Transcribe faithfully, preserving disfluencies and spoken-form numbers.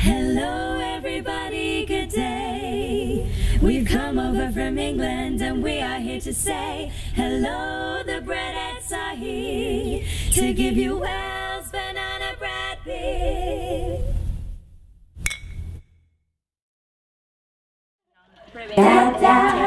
Hello everybody, good day. We've come over from England and we are here to say hello, the Breadettes are here to give you Wells banana bread beer. Da, da.